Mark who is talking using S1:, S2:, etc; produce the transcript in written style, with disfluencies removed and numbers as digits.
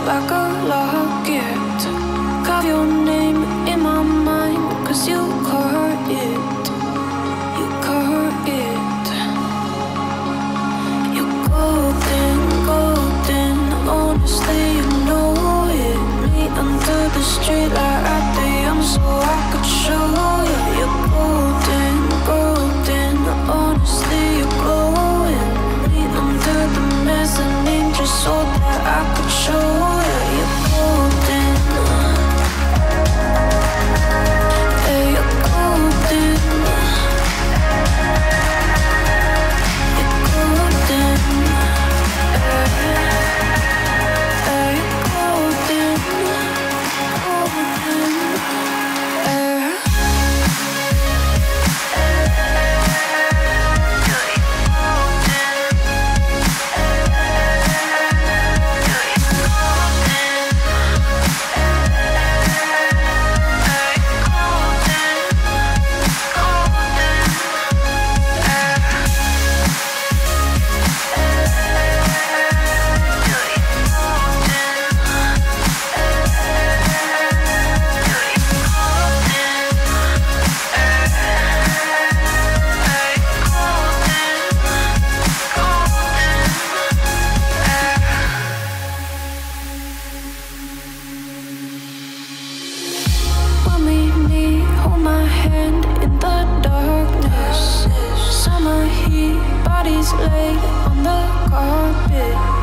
S1: like a locket. Carve your name in my mind, 'cause you caught it. You caught it. You're golden, golden. Honestly, you know it. Meet under the street light at the young, so I could show you. You're golden, golden. Honestly, you're glowing. Meet under the mezzanine just so that I could show you. You're golden. Yeah, you're golden. You're golden. Yeah, you're golden. Golden. Yeah. When we meet, hold my hand in the darkness. Summer heat, bodies lay on the carpet.